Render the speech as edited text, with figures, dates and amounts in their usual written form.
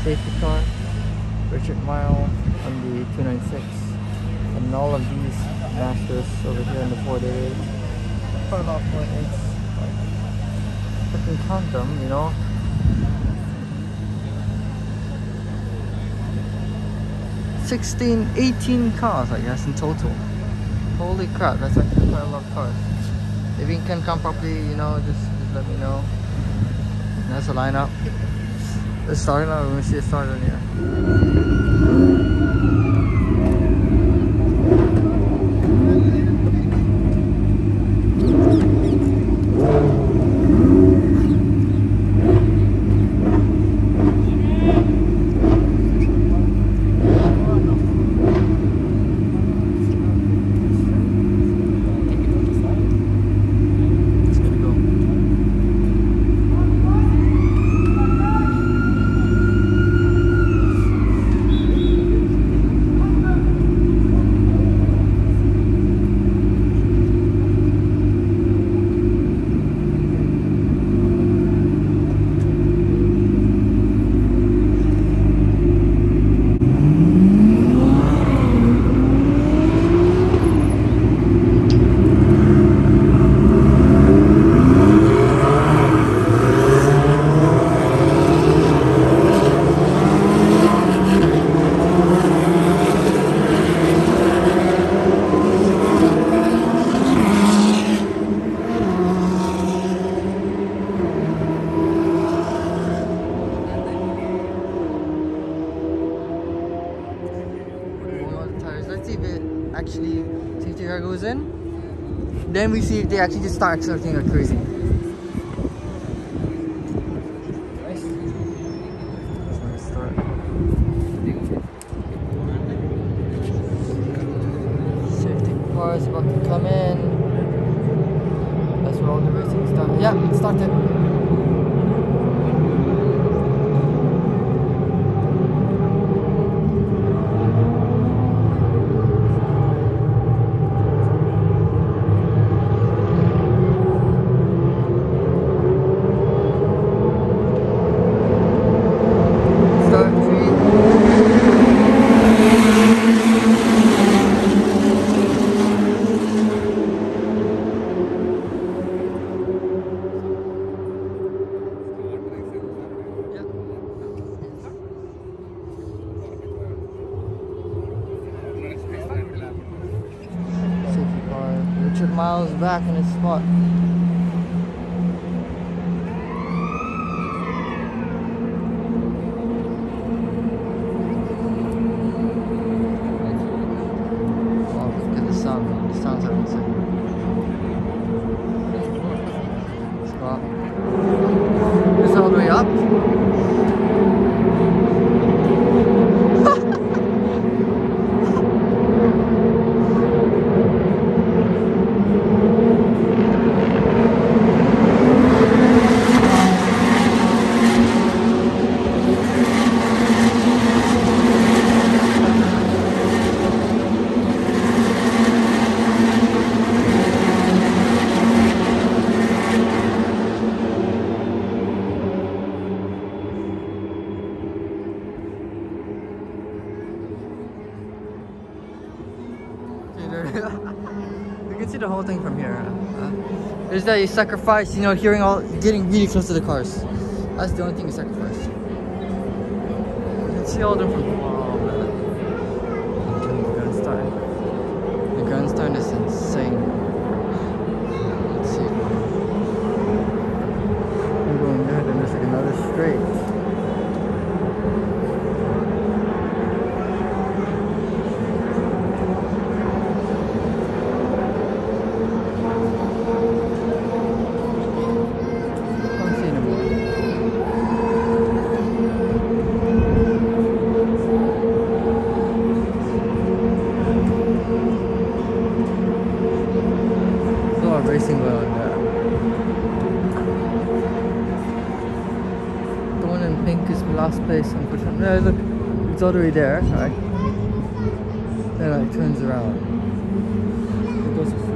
safety car, Richard Mille on the 296, and all of these masters over here in the 488. Quite a lot of 488s. I can count them, you know. 18 cars, I guess, in total. Holy crap, that's actually quite a lot of cars. If you can come properly, you know, just let me know. That's a lineup. Let's start now. We're gonna see it start on here. Actually safety car goes in, then we see if they actually just start accelerating like crazy. Nice. That's where we start. Safety car is about to come in. That's where all the racing starts. Yeah, it started. Richard Mile's back in his spot. Oh, look at the sound. The sounds are insane. Let's go up. This is all the way up. You can see the whole thing from here. There's that you sacrifice, you know, getting really close to the cars. That's the only thing you sacrifice. You can see all them from far, man. The Gunstein. The Gunstein is insane. Let's see. I'm going there, then there's like another straight. Racing well in there. The one in pink is last place, unfortunately. No, look, it's all the way there, right? Then it turns around. It goes